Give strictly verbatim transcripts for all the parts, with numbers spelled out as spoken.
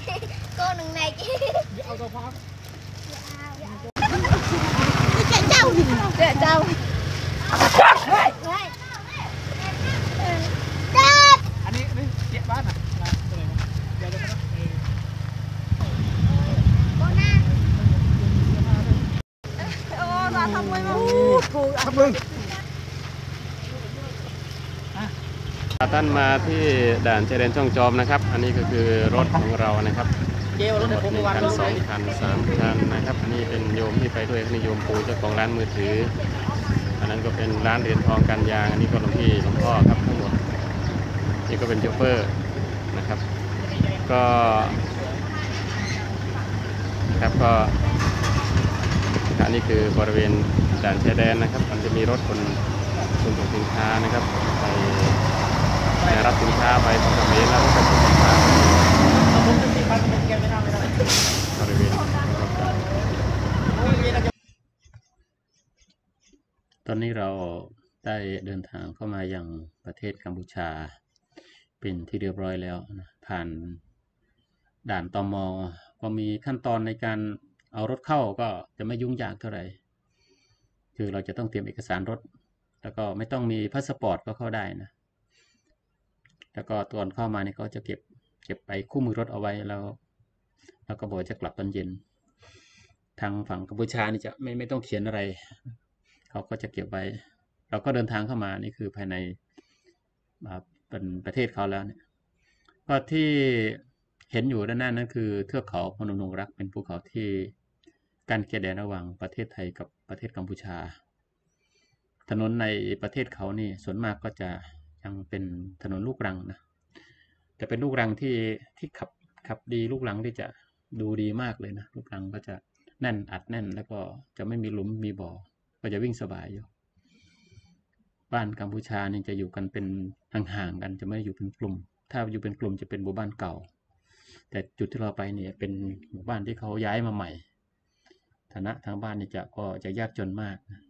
cô đừng này chứ เอาตัวพร้อม chạy trâu chạy trâu อันนี้นี่เจ็บบ้านอ่ะเดี๋ยวเดี๋ยวโอ้เราทำไมมาถูกทำมึงท่านมาที่ด่านชายแดนช่องจอมนะครับ อันนี้ก็คือรถของเรานะครับหนึ่งคันสองคันสามคันนะครับอันนี้เป็นโยมที่ไปด้วยนี่โยมปูเจ้าของร้านมือถืออันนั้นก็เป็นร้านเหรียญทองการยางอันนี้ก็หลวงพี่หลวงพ่อครับทั้งหมดนี่ก็เป็นโชเฟอร์นะครับก็ครับก็อันนี้คือบริเวณด่านชายแดนนะครับมันจะมีรถคนขนส่งสินค้านะครับไปรับสินค้าไปตรงกับเมนแล้วก็ส่งสินค้าบริเวณตอนนี้เราได้เดินทางเข้ามายังประเทศกัมพูชาเป็นที่เรียบร้อยแล้วนะผ่านด่านตม.ก็มีขั้นตอนในการเอารถเข้าก็จะไม่ยุ่งยากเท่าไหร่คือเราจะต้องเตรียมเอกสารรถแล้วก็ไม่ต้องมีพาสปอร์ตก็เข้าได้นะแล้วก็ตอนเข้ามานี่ก็จะเก็บเก็บไปคู่มือรถเอาไว้แล้วแล้วก็บอกจะกลับตอนเย็นทางฝั่งกัมพูชานี่จะไม่ไม่ต้องเขียนอะไรเขาก็จะเก็บไว้เราก็เดินทางเข้ามานี่คือภายในเป็นประเทศเขาแล้วเนี่ยก็ที่เห็นอยู่ด้านหน้านั้นคือเทือกเขาพนมดงรักเป็นภูเขาที่กั้นเขตแดนระหว่างประเทศไทยกับประเทศกัมพูชาถนนในประเทศเขานี่ส่วนมากก็จะยังเป็นถนนลูกรังนะแต่เป็นลูกรังที่ที่ขับขับดีลูกรังที่จะดูดีมากเลยนะลูกรังก็จะแน่นอัดแน่นแล้วก็จะไม่มีหลุมมีบ่อก็จะวิ่งสบายอยู่บ้านกัมพูชานี่จะอยู่กันเป็นห่างๆกันจะไม่อยู่เป็นกลุ่มถ้าอยู่เป็นกลุ่มจะเป็นหมู่บ้านเก่าแต่จุดที่เราไปเนี่ยเป็นหมู่บ้านที่เขาย้ายมาใหม่ฐานะทางบ้านนี่จะก็จะยากจนมากนะ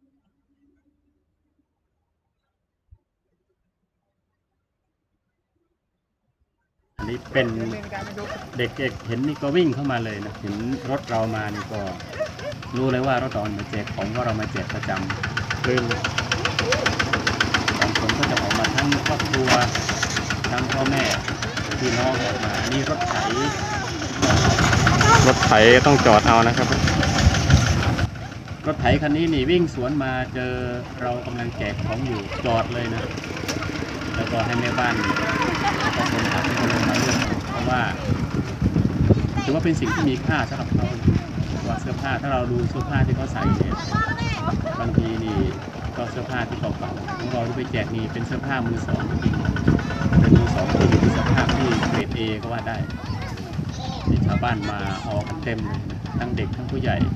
อันนี้เป็นเด็กๆเห็นนี่ก็วิ่งเข้ามาเลยนะเห็นรถเรามานี่ก็รู้เลยว่ารถเรามาแจกของว่าเรามาแจกประจำคือบางคนก็จะออกมาทั้งครอบครัวทั้งพ่อแม่พี่น้องออกมาอันนี้รถไถรถไถต้องจอดเอานะครับรถไถคันนี้นี่วิ่งสวนมาเจอเรากำลังแจกของอยู่จอดเลยนะแล้วก็ให้แม่บ้านแล้วก็คนขับเป็นคนลงมาเลือกเพราะว่าถือว่าเป็นสิ่งที่มีค่าสำหรับเขาว่าเสื้อผ้าถ้าเราดูเสื้อผ้าที่เขาใส่เนี่ยบางทีนี่ก็เสื้อผ้าที่เก่าๆของเราที่ไปแจกนี่เป็นเสื้อผ้ามือสองจริงเป็นมือสองที่มีสภาพที่เกรดเอก็ว่าได้ที่ชาวบ้านมาออกกันเต็มเลยทั้งเด็กทั้งผู้ใหญ่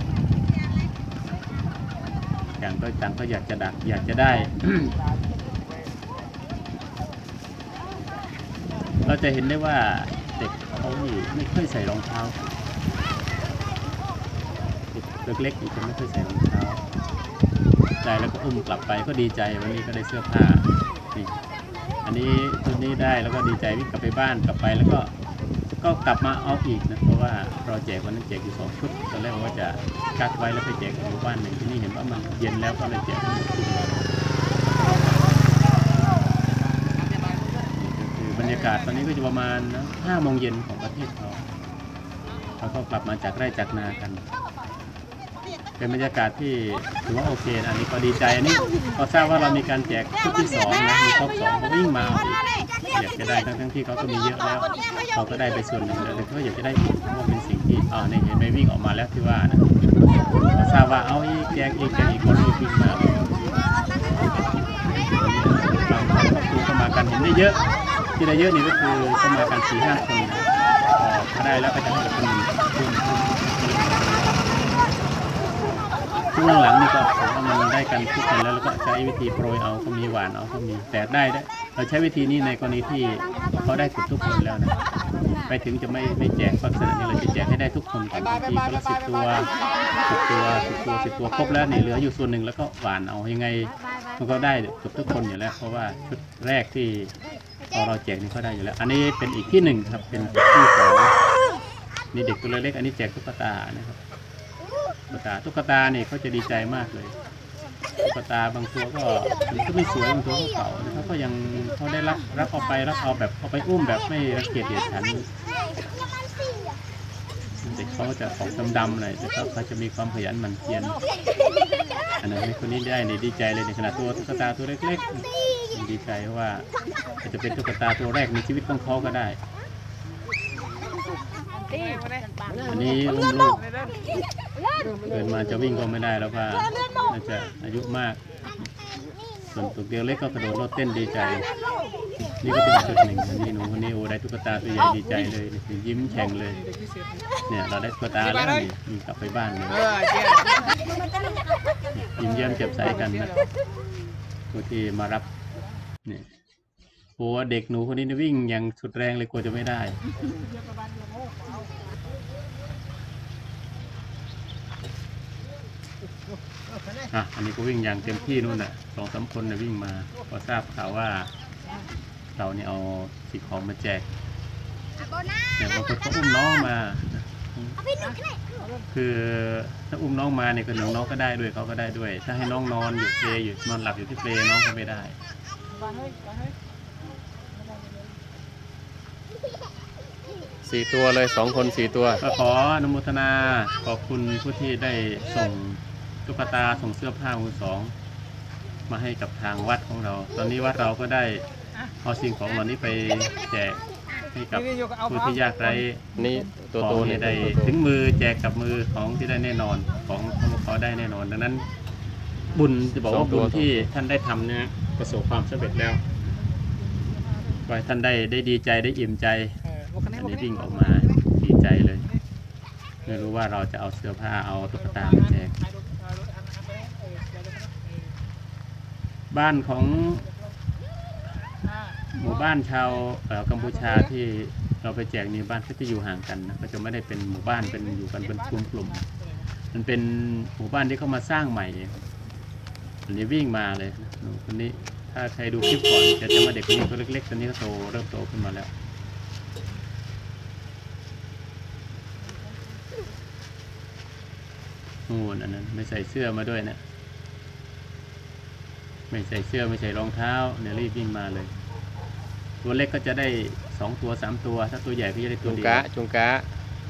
อย่างก็ต่างก็อยากจะดักอยากจะได้ เราจะเห็นได้ว่าเด็กเขานี่ไม่ค่อยใส่รองเท้าเด็กเล็กๆนี่จะไม่ค่อยใส่รองเท้าใจแล้วก็อุ้มกลับไปก็ดีใจวันนี้ก็ได้เสื้อผ้านี่อันนี้ชุดนี้ได้แล้วก็ดีใจวิ่งกลับไปบ้านกลับไปแล้วก็ก็กลับมาเอาอีกนะเพราะว่าเราแจกวันนั้นแจกอยู่สองชุดตอนแรกว่าจะกักไว้แล้วไปแจกอยู่บ้านหนึ่งที่นี่เห็นว่ามันเย็นแล้วก็เลยแจกบรรยากาศตอนนี้ก็จะประมาณห้าโมงเย็นของประเทศเขาเขาก็กลับมาจากไร่จากนากันเป็นบรรยากาศที่ถือว่าโอเคนะอันนี้ก็ดีใจอันนี้พอทราบว่าเรามีการแจกชุดที่สองนะมีครบสองเขาวิ่งมาอีกอยากจะได้ทั้งทั้งที่เขาก็มีเยอะแล้วเขาก็ได้ไปส่วนหนึ่งแล้วแต่เขาอยากจะได้อีกเพราะว่าเป็นสิ่งที่อ่าเนี่ยเห็นไหมวิ่งออกมาแล้วที่ว่านะพอทราบว่าเอาอีกแจกอีกแจกอีกคนอีกวิ่งมาบางครอบครัวเข้ามากันเห็นได้เยอะที่ได้เยอะนี่ก็คือเข้ามากันสี่ห้าคนพอได้แล้วก็จะให้คนช่วงหลังนี่ก็ผมว่ามันได้กันทุกคนแล้วแล้วก็ใช้วิธีโปรยเอาก็มีหวานเอาก็มีแต่ได้เราใช้วิธีนี้ในกรณีที่เขาได้ทุกคนแล้วนะไปถึงจะไม่ไม่แจกลักษณะนี้เราจะแจกให้ได้ทุกคนก่อนบางทีก็ละสิบตัวสิบตัวสิบตัวสิบตัวครบแล้วเนี่ยเหลืออยู่ส่วนหนึ่งแล้วก็หวานเอายังไงมันก็ได้เกือบทุกคนอยู่แล้วเพราะว่าชุดแรกที่พอเราแจกนี่เขาได้อยู่แล้วอันนี้เป็นอีกที่หนึ่งครับเป็นที่ของนี่เด็กตัวเล็กๆอันนี้แจกตุ๊กตานะครับตุ๊กตาตุ๊กตาเนี่ยเขาจะดีใจมากเลยตุ๊กตาบางตัวก็มันก็ไม่สวยบางตัวก็เก่าแต่เขาก็ยังเขาได้รับรับเอาไปรับเอาแบบเอาไปอุ้มแบบไม่รังเกียจเดียดฉันเด็กเขาจะออกดำๆหน่อยแต่เขาจะมีความขยันหมั่นเพียรอันนั้นคนนี้ได้ในดีใจเลยในขณะตัวตุ๊กตาตัวเล็กๆดีใจว่าอาจจะเป็นตุ๊กตาตัวแรกในชีวิตของเขาก็ได้อันนี้อุ้มลูกเกิดมาจะวิ่งก็ไม่ได้แล้วว่าน่าจะอายุมากส่วนตัวเดียวเล็กก็กระโดดโลดเต้นดีใจนี่ก็เป็นจุดหนึ่งอันนี้หนูคนนี้โอ้ได้ตุ๊กตาตัวใหญ่ดีใจเลยยิ้มแฉ่งเลยเนี่ยเราได้ตุ๊กตาแล้วนี่มีกลับไปบ้านเลยยิ้มแย้มแจ่มใสกันนะผู้ที่มารับเนี่ยโอ้เด็กหนูคนนี้วิ่งอย่างสุดแรงเลยกลัวจะไม่ได้อ่ะอันนี้ก็วิ่งอย่างเต็มที่นู่นน่ะสองสามคนน่ะวิ่งมาพอทราบข่าวว่าเราเนี่ยเอาสิ่งของมาแจกเนี่ยบางคนเขาอุ้มน้องมาคือถ้าอุ้มน้องมาเนี่ยคือน้องน้องก็ได้ด้วยเขาก็ได้ด้วยถ้าให้น้องนอนอยู่เปลอยู่นอนหลับอยู่ที่เปลน้องก็ไม่ได้สี่ตัวเลยสองคนสี่ตัวก็ขออนุโมทนาขอบคุณผู้ที่ได้ส่งตุ๊กตาส่งเสื้อผ้ามือสองมาให้กับทางวัดของเราตอนนี้วัดเราก็ได้เอาสิ่งของเหล่านี้ไปแจกให้กับผู้ที่ยากไร้นี่ตัวโตเนี่ยได้ถึงมือแจกกับมือของที่ได้แน่นอนของเขาได้แน่นอนดังนั้นบุญจะบอกว่าบุญที่ท่านได้ทำเนี่ยประสบความสำเร็จแล้วขอให้ท่านได้ได้ดีใจได้อิ่มใจอันนี้วิ่งออกมาดีใจเลยไม่รู้ว่าเราจะเอาเสื้อผ้าเอาตุ๊กตามาแจกบ้านของหมู่บ้านชาวกัมพูชาที่เราไปแจกนี่บ้านก็จะอยู่ห่างกันนะก็จะไม่ได้เป็นหมู่บ้านเป็นอยู่กันเป็นกลุ่มกลุ่มมันเป็นหมู่บ้านที่เขามาสร้างใหม่อันนี้วิ่งมาเลยหนูคนนี้ถ้าใครดูคลิปก่อนจะจะมาเด็กคนนี้ตัวเล็กๆตอนนี้ก็โตเริ่มโตขึ้นมาแล้วโอ้อันนั้นไม่ใส่เสื้อมาด้วยนะไม่ใส่เสื้อไม่ใส่รองเท้าเนี่ยรีบวิ่งมาเลยตัวเล็กก็จะได้สองตัวสามตัวถ้าตัวใหญ่ก็จะได้ตัวเดียวจุงกะจุงกะ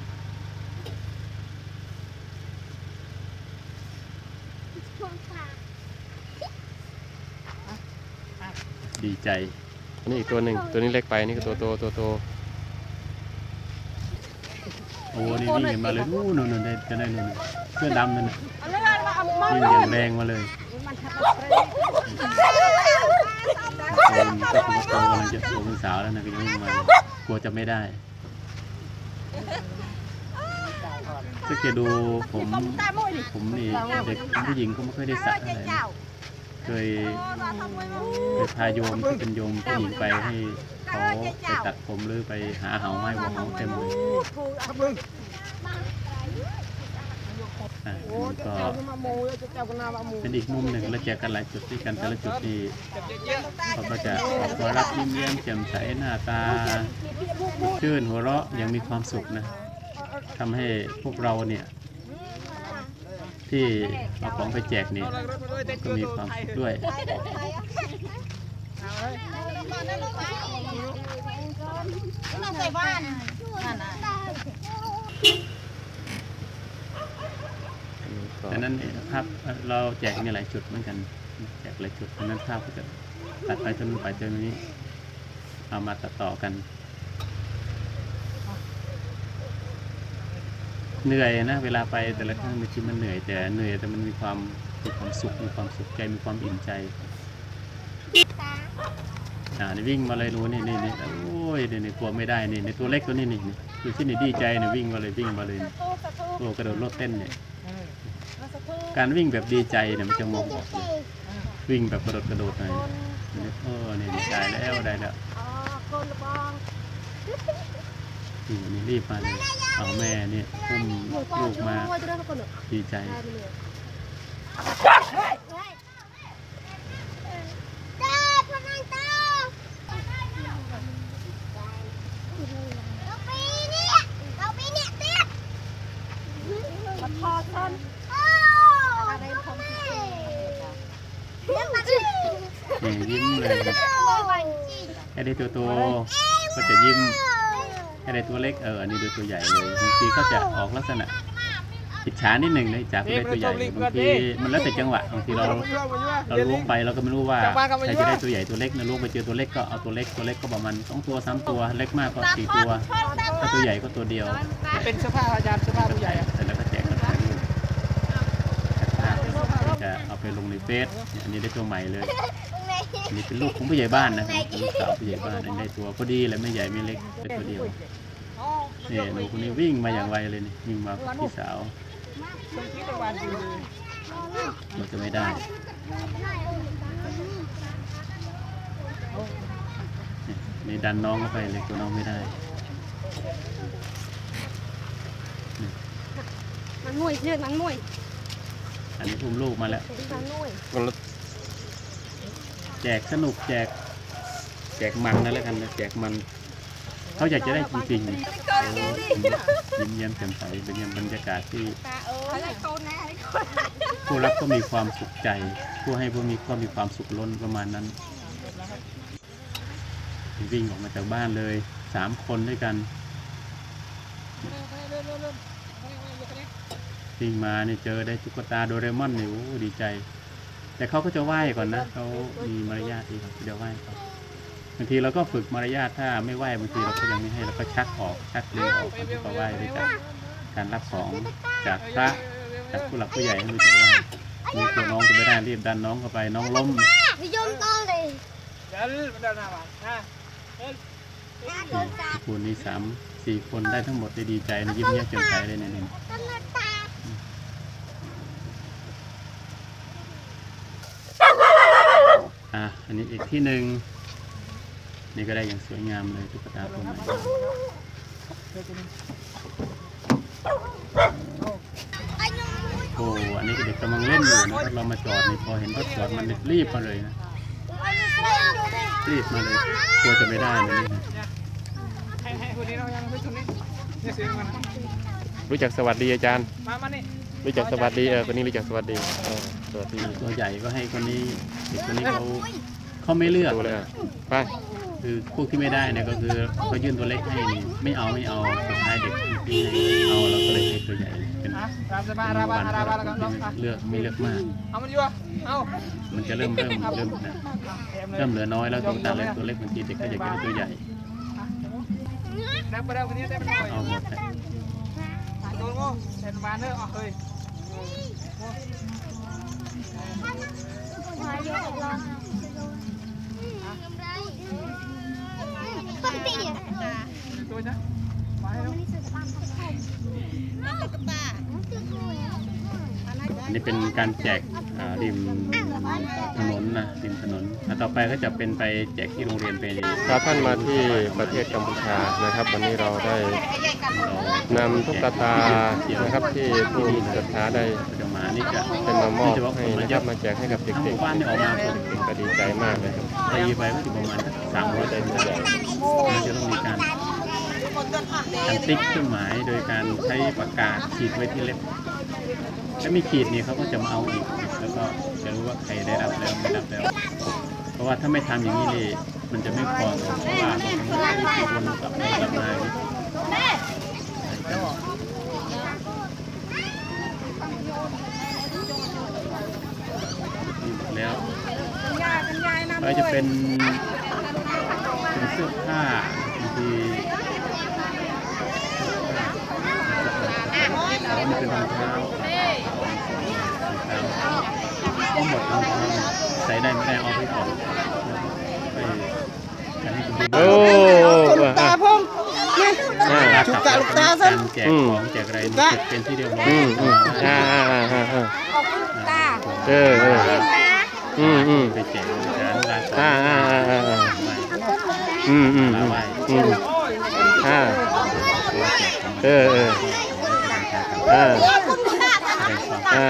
ดีใจนี่อีกตัวหนึ่งตัวนี้เล็กไปนี่ก็ตัวโตตัวโตโอ้นี่วิ่งมาเลยนู่นนู่นได้จะได้นู่นเสื้อดำนั่นน่ะวิ่งอย่างแรงมาเลยคนก็คุณโตกำลังจะโตเป็นสาวแล้วนะก็ยังวิ่งมากลัวจะไม่ได้ถ้าเกิดดูผมผมนี่เด็กผู้หญิงก็ไม่ค่อยได้สระอะไรเคยเคยพาโยมที่เป็นโยมผู้หญิงไปให้เขาไปตัดผมหรือไปหาเหาไม้วัวเหาเต็มเลยอ่ะก็เป็นอีกมุมหนึ่งและแจกกันหลายจุดที่กันแต่ละจุดที่เขาก็จะหัวรับยิ้มแย้มแจ่มใสหน้าตาชื่นหัวเราะยังมีความสุขนะทำให้พวกเราเนี่ยที่เอาของไปแจกเนี่ยก็มีความสุขด้วยดังนั้นภาพเราแจกมีหลายจุดเหมือนกันแจกหลายจุดดังนั้นภาพก็จะตัดไปจนไปจนนี้เอามาตัดต่อกันเหนื่อยนะเวลาไปแต่ละครั้งมันคิดมันเหนื่อยแต่เหนื่อยแต่มันมีความมีความสุขมีความสุขใจมีความอิ่มใจอ่านี่วิ่งมาเลยหนูนี่นี่นี่โอ้ยนี่นี่กลัวไม่ได้นี่ในตัวเล็กตัวนี้นี่นี่ดูที่นี่ดีใจนี่วิ่งมาเลยวิ่งมาเลยโอ้กระโดดโลดเต้นเนี่ยการวิ่งแบบดีใจเนี่ยมันจะมองออกเลยวิ่งแบบกระโดดกระโดดหน่อยนี่โอ้นี่ได้แล้วได้แล้วนี่รีบมาเลยเอาแม่เนี่ยอุ้มลูกมาดีใจเราปีนี้เราปีนี้เตี้ยให้ได้ตัวโตก็จะยิ้มให้ได้ตัวเล็กเอออันนี้ดูตัวใหญ่เลยบางทีก็จะออกลักษณะอิจฉานิดหนึ่งนะอิจฉาได้ตัวใหญ่บางทีมันแล้วแต่จังหวะบางทีเราเราล้วงไปเราก็ไม่รู้ว่าใครจะได้ตัวใหญ่ตัวเล็กนะล้วงไปเจอตัวเล็กก็เอาตัวเล็กตัวเล็กก็ประมาณสองตัวสามตัวเล็กมากก็สี่ตัวถ้าตัวใหญ่ก็ตัวเดียวเป็นเสื้อผ้าอาจารย์เสื้อผ้าผู้ใหญ่เสร็จแล้วก็แจกกันไปจะเอาไปลงในเฟซอันนี้ได้ตัวใหม่เลยอันนี้เป็นลูกของผู้ใหญ่บ้านนะลูกสาวผู้ใหญ่บ้านอันนี้ได้ตัวพอดีเลยไม่ใหญ่ไม่เล็กเป็นตัวเดียวนี่หนูคนนี้วิ่งมาอย่างไวเลยนี่วิ่งมาพี่สาวเราจะไม่ได้นี่ดันน้องเข้าไปเลยตัวน้องไม่ได้มันนุ่ยเชือกมันนุ่ยอันนี้อุ้มลูกมาแล้วแจกสนุกแจกแจกมันนั่นแหละกันนะแจกมันเขาอยากจะได้จริงๆยิ้มเยี่ยมแจ่มใสเป็นยังบรรยากาศที่ผู้รับก็มีความสุขใจผู้ให้ก็มีก็มีความสุขล้นประมาณนั้นวิ่งออกมาจากบ้านเลยสามคนด้วยกันวิ่งมาเนี่ยเจอได้ตุ๊กตาโดเรมอนเนี่ยโอ้ดีใจแต่เขาก็จะไหว้ก่อนนะเขามีมารยาทดีครับเดี๋ยวไหว้เขาบางทีเราก็ฝึกมารยาทถ้าไม่ไหว้บางทีเราก็ยังไม่ให้เราก็ชักออกชักเลี้ยงออกเขาก็ไหว้ด้วยกันการรับของจากพระจากผู้หลักผู้ใหญ่ให้รู้จักว่ามีตัวน้องจะไม่ได้รีบดันน้องเข้าไปน้องล้มโยนก้อนเลยคุณนี้สามสี่คนได้ทั้งหมดได้ดีใจนะยิ้มแย้มแจ่มใสเลยเนี่ยอ่ะอันนี้อีกที่หนึ่งนี่ก็ได้อย่างสวยงามเลยตุ๊กตาตัวใหม่โอ้อันนี้เด็กกำลังเล่นอยู่นะเรามาจอดนี่พอเห็นรถจอดมันรีบมาเลยนะรีบมาเลยกลัวจะไม่ได้เลยรู้จักสวัสดีอาจารย์มามานี่รู้จักสวัสดีเออคนนี้รู้จักสวัสดีเออสวัสดีตัวใหญ่ก็ให้คนนี้เด็กคนนี้เขาเขาไม่เลือกเลยไปคือพวกที่ไม่ได้เนี่ยก็คือเขายื่นตัวเล็กให้ไม่เอาไม่เอาสุดท้ายเด็กที่เอาเราก็เลยให้ตัวใหญ่เป็นวันเลือกไม่เลือกมากเอามันอยู่เอามันจะเริ่มเริ่มเริ่มนะเริ่มเหลือน้อยแล้วตัวตาเล็กตัวเล็กบางทีเด็กก็อยากได้ตัวใหญ่เอาหมดเลยโดนโง่เห็นบานเนอร์ออกเลยตัวจ้ะมาให้อันนี้เป็นการแจกริมถนนนะริมถนนต่อไปก็จะเป็นไปแจกที่โรงเรียนไปถ้าท่านมาที่ประเทศกัมพูชานะครับวันนี้เราได้นำตุ๊กตานะครับที่ผู้ศรัทธาได้มานี่จะเป็นมามอบให้นะครับมาแจกให้กับเด็กๆบ้านนี่ออกมาเด็กๆก็ดีใจมากเลยครับตีไปก็อยู่ประมาณสามร้อยใจผู้ใหญ่เราจะต้องมีการการติ๊กเครื่องหมายโดยการใช้ปากกาขีดไว้ที่เล็บถ้ามีขีดนี่เขาก็จะมาเอาอีกแล้วก็จะรู้ว่าใครได้รับแล้วไม่รับแล้วเพราะว่าถ้าไม่ทำอย่างนี้เลยมันจะไม่พอเพราะว่าวนกลับไปกลับมาแล้วก็จะเป็นเป็นเสื้อผ้าบางทีมันเป็นรองเท้าเอาหมดรองเท้าใส่ได้ไม่ได้เอาไปก่อนไปการให้คุณดูโอ้ตาพุ่งจุดตาลูกตาสั้นแจกของแจกอะไรเป็นที่เดียวอืมอืมอ่าอ่าอ่าอ่าตาเออเอออืมอืมไปแจกการลาอ่าอ่าอ่าอืมอืมอืมอ่าเออเอออ่าอ่า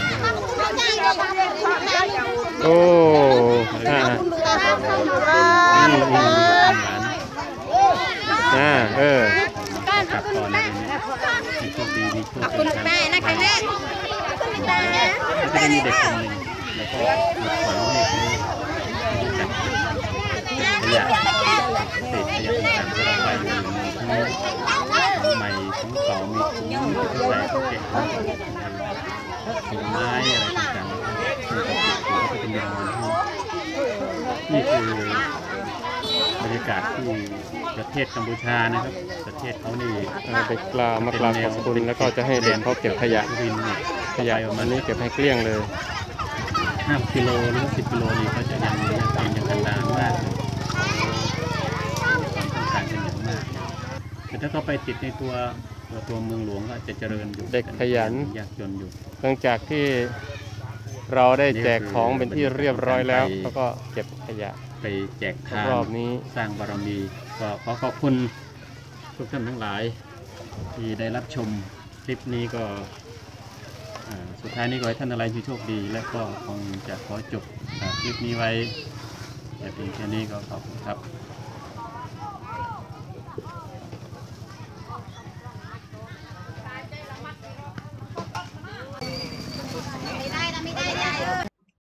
โอ้อ่าอืมอืมอ่าเออขับก่อนเลยเนี่ยมีโชคดีมีโชคดีครับได้นะใครแน่ก็จะมีเด็กคนหนึ่งแล้วก็หมดขวัญให้เขาจัดขยะเศษขยะต่างๆที่เราไปอยู่มีทั้งของใหม่ของเก่ามีถุงที่ใส่เก็บผลไม้อะไรต่างๆซึ่งก็เป็นยางนี่คือบรรยากาศที่ประเทศกัมพูชานะครับประเทศเขานี่เด็กกล่าวมากล่าวขอบคุณแล้วก็จะให้เด็กเขาเก็บขยะวินเนี่ยขยะประมาณนี้เก็บให้เกลี้ยงเลยห้ากิโลหรือสิบกิโลนี่ก็จะยังยังเป็นยังกันดานมากเลยความต้องการเป็นอย่างมากแต่ถ้าเขาไปติดในตัวตัวตัวเมืองหลวงก็จะเจริญอยู่เด็กขยันยากจนอยู่หลังจากที่เราได้แจกของเป็นที่เรียบร้อยแล้วเขาก็เก็บขยะไปแจกทานรอบนี้สร้างบารมีก็ขอขอบคุณทุกท่านทั้งหลายที่ได้รับชมคลิปนี้ก็อ่าสุดท้ายนี้ขอให้ท่านอะไรที่โชคดีและก็คงจะขอจบอ่าคลิปนี้ไว้แต่เพียงแค่นี้ก็ขอบคุณครับ